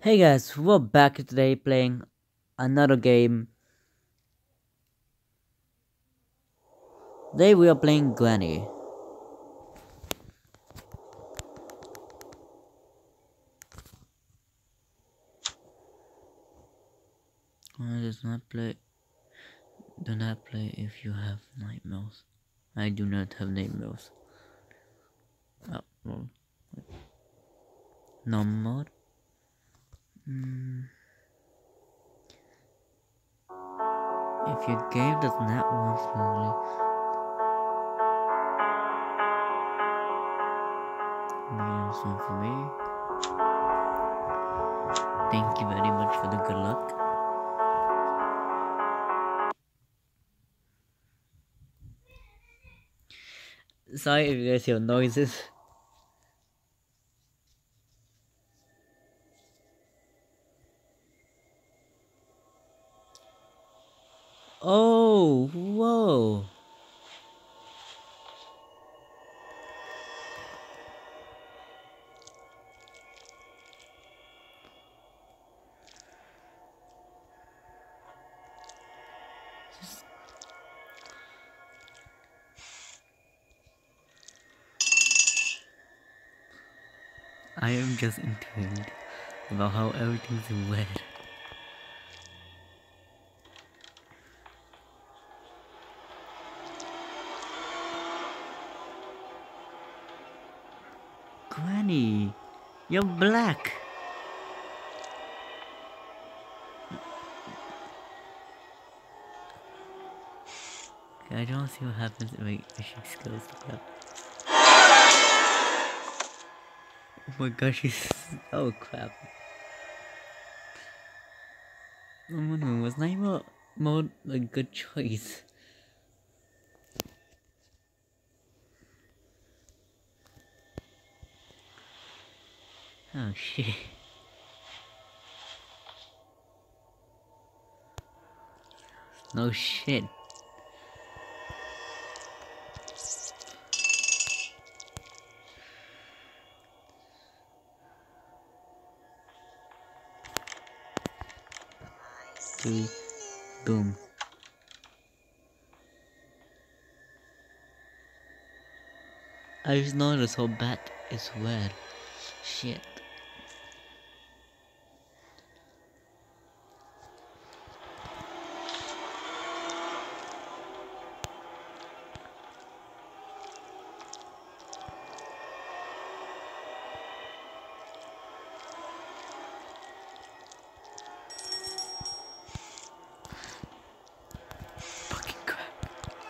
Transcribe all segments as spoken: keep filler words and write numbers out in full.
Hey guys, we're back today playing another game. Today we are playing Granny. I does not play. Do not play if you have nightmares. I do not have nightmares. Oh, well. No more. Mm. If your game does not run smoothly, maybe this one for me. Thank you very much for the good luck. Sorry if you guys hear noises. Oh, whoa. I am just intrigued about how everything's red. Granny, you're black. Okay, I don't see what happens if, I, if she goes to crap. Oh my gosh, she's oh crap. Oh no, was Naima more a good choice? Oh shit. No shit. Three, boom. I just noticed how bad is red. Shit. Fucking crap.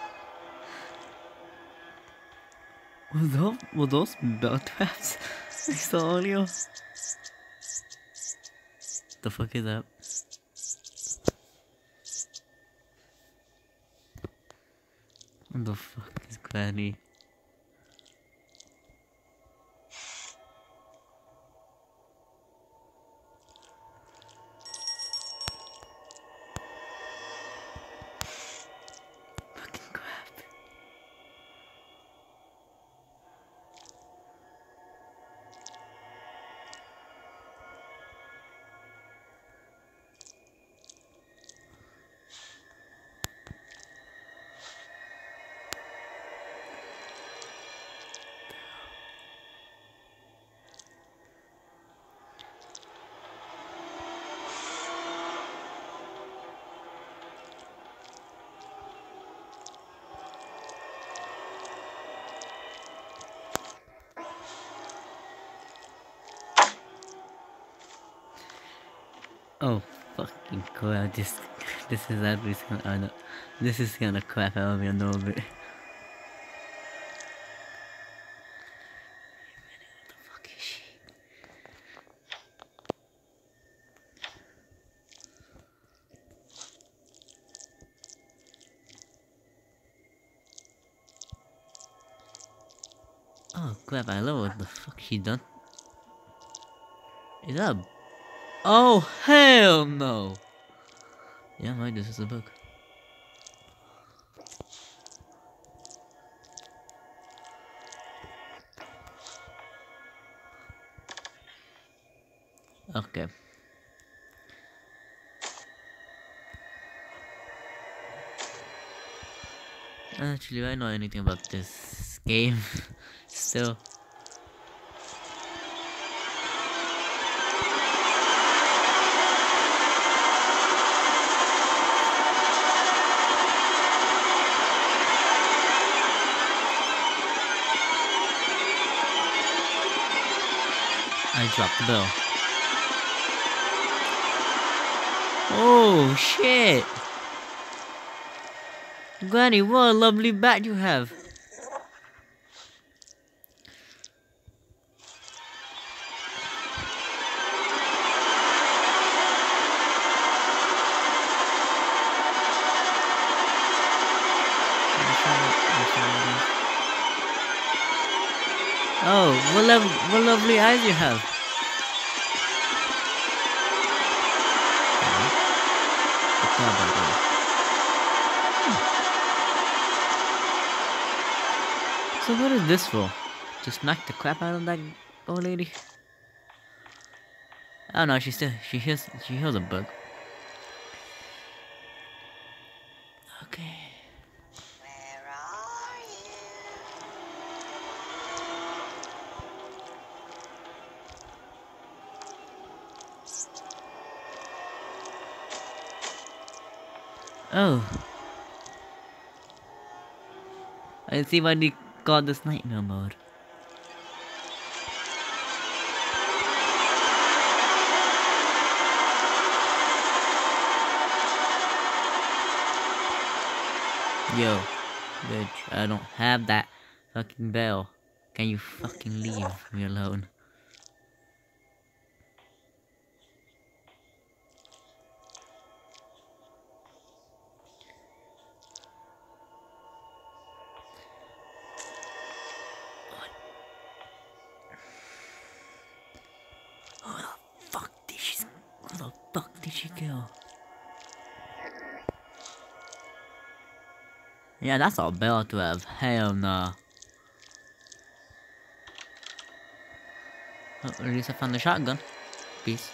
Were those, were those bell traps I saw earlier? The fuck is that? What the fuck is Granny? Fucking crap. Oh fucking crap! This this is actually gonna uh, no, this is gonna crap out of me a little bit. What the fuck is she? Oh crap! I love what the fuck she done. Is that? A... Oh hell no! Yeah, right. This is a book. Okay. Actually, I know anything about this game. Still. I dropped the bell. Oh shit! Granny, what a lovely bat you have! Oh, what, lo what lovely eyes you have! So what is this for? To smack the crap out of that old lady? Oh no, she still she hears she hears a bug. Okay. Where are you? Oh. I see why they call this nightmare mode. Yo, bitch, I don't have that fucking bell. Can you fucking leave me alone? Who the fuck did she? Who the fuck did she kill? Yeah, that's a bell to have. Hell nah. Oh, at least I found the shotgun. Peace.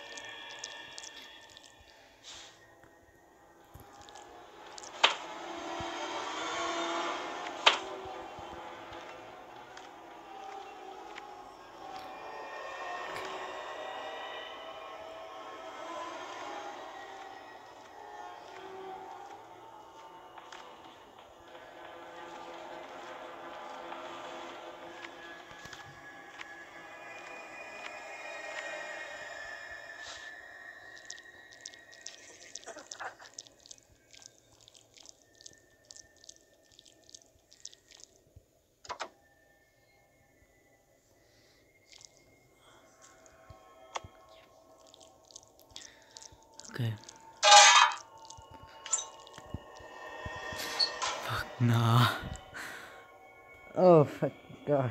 Okay. Fuck nah. Oh fuck gosh.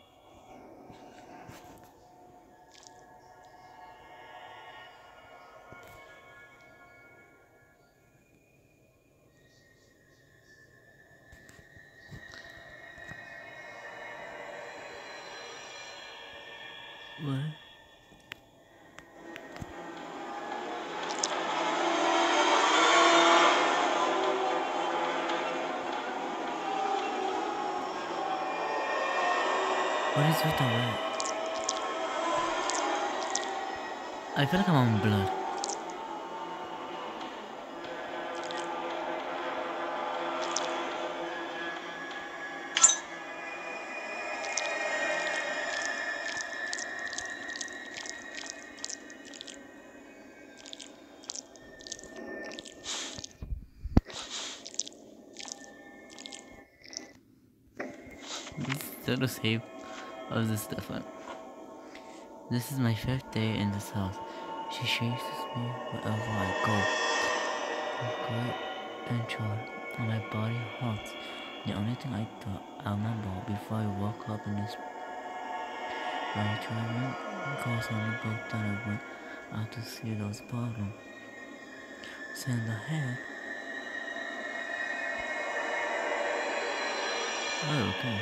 What? What is with the red? I feel like I'm on blood. Still the same. Oh, this is different. This is my fifth day in this house. She chases me wherever I go. I'm great and child, and my body hurts. The only thing I thought I remember before I woke up in this right traveling because on the boat that I went out to see those problems. Send ahead. Oh, okay.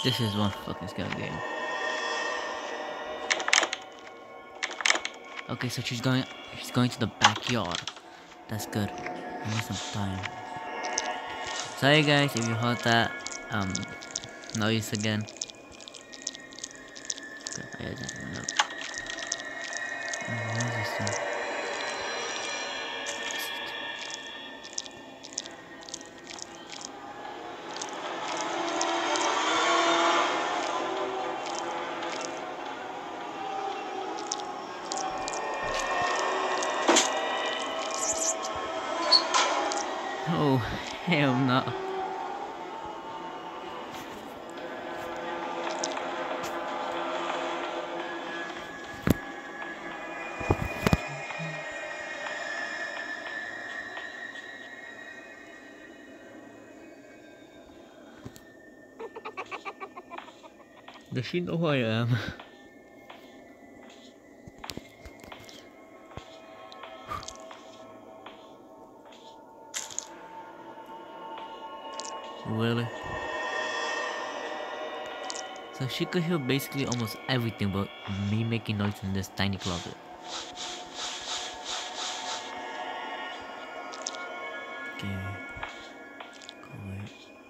This is one fucking scary game. Okay, so she's going she's going to the backyard. That's good. I need some time. Sorry guys if you heard that um noise again. Okay, I just went up. Oh, what is this thing? Oh, hell no. Does she know who I am? Really? So she could hear basically almost everything but me making noise in this tiny closet. Okay. Go away.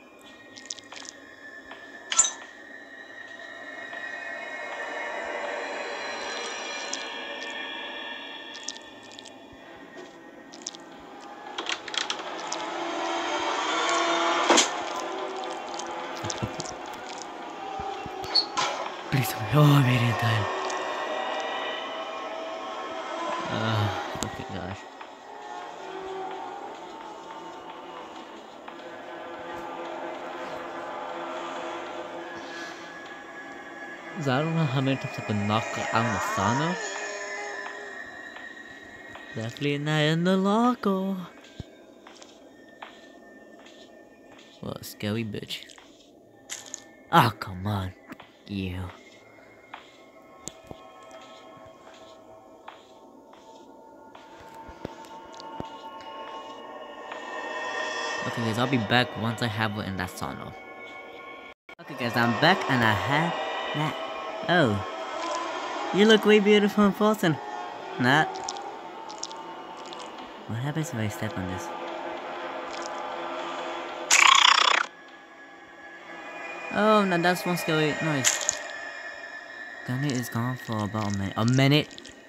Please tell me. Oh, I made it in time. Uh, okay, gosh. So I don't know how many times I could knock out the sauna. Definitely not in the locker. What a scary bitch. Ah, oh, come on. You. Okay guys, I'll be back once I have it in that sauna. Okay guys, I'm back and I have that. Oh. You look way beautiful in person. Not. What happens if I step on this? Oh, no, that's one scary noise. Gunny is gone for about a minute. A minute?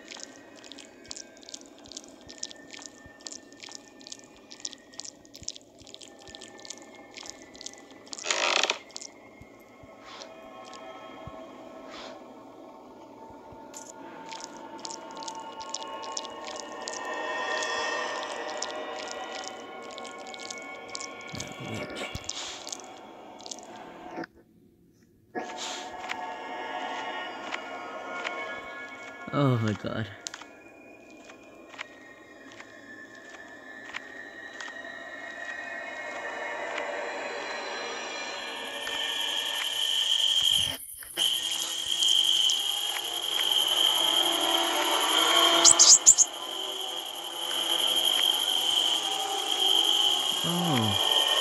Oh my god. Oh.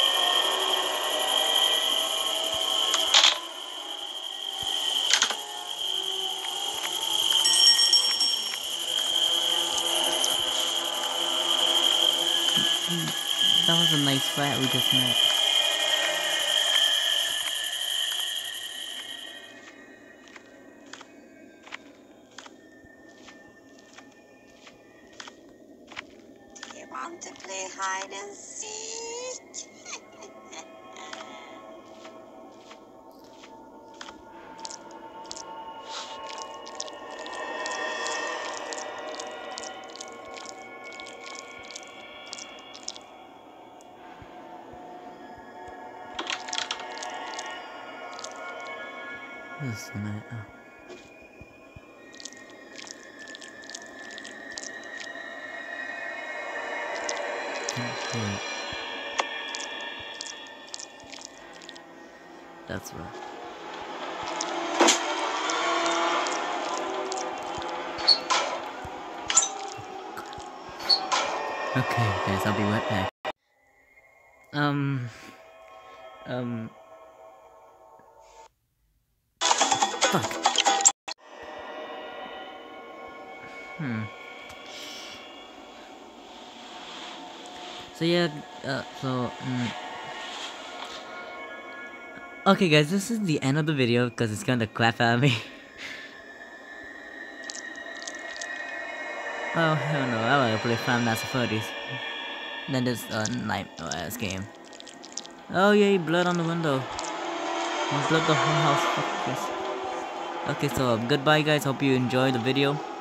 That was a nice fight we just met. Do you want to play hide and seek? This is so nice. Oh. Okay. That's right. Okay, guys, I'll be right back. Um, um, Fuck. Hmm. So yeah, uh, so, mm, okay guys, this is the end of the video because it's gonna clap at me. Oh hell no, I wanna play Five Nights at Freddy's. Then this uh, Night ass game. Oh yay, blood on the window. Blood the whole house, fuck this. Okay, so uh, goodbye guys, hope you enjoyed the video.